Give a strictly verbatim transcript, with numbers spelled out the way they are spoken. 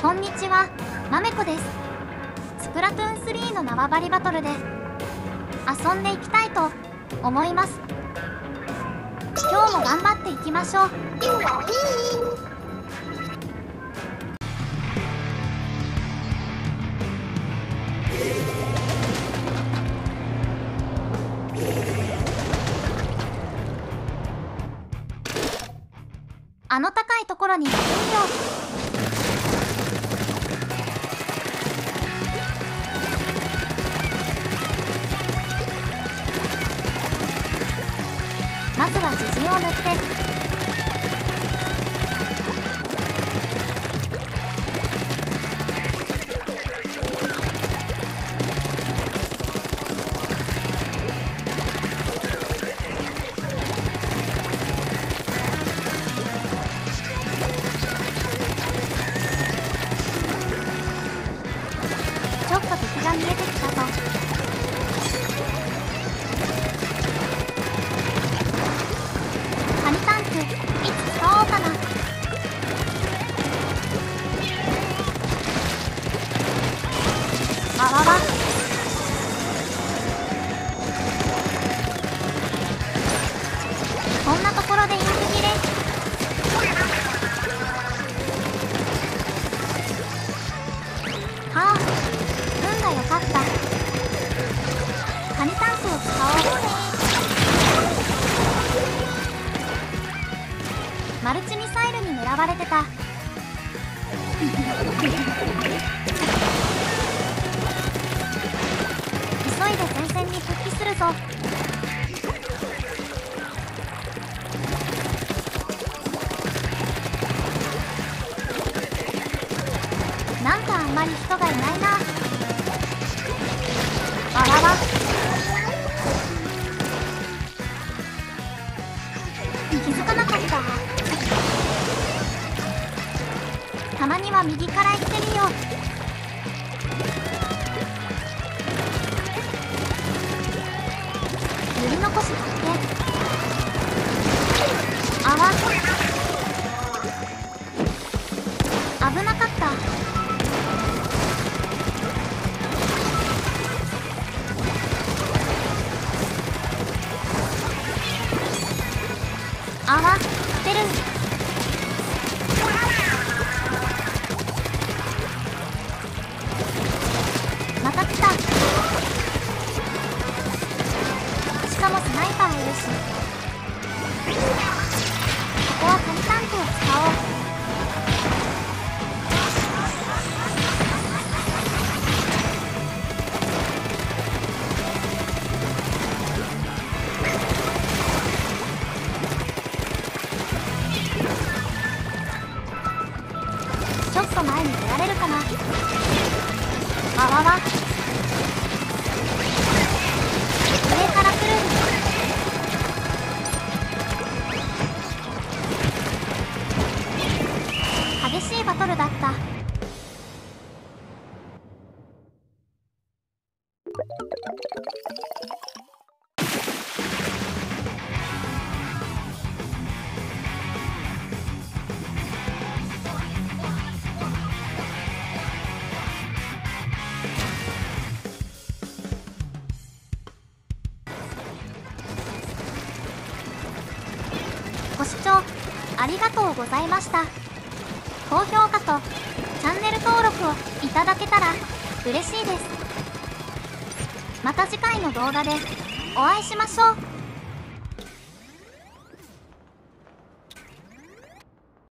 こんにちは、まめこです。スプラトゥーンスリーの縄張りバトルで遊んでいきたいと思います。今日も頑張っていきましょう。あの高いところに行ってみよう。まずは自陣を塗ってちょっと敵が見えてきたぞ。カニタンクいつ使おうかな。わわわ。こんなところでインフ切れ。はあ、運が良かった。カニタンクを使おう。マルチミサイルに狙われてた。急いで前線に復帰するぞ。なんかあんまり人がいないな。わわわ。気づかなかった。たまには右から行ってみよう。塗り残し発見。あわ。危なかった。あわ、出る。また来た。しかもスナイパーいるし。ここはカニタンクを使おう。ちょっと前に出られるかな。あわわ。上から来る。激しいバトルだった。ご視聴ありがとうございました。高評価とチャンネル登録をいただけたら嬉しいです。また次回の動画でお会いしましょう。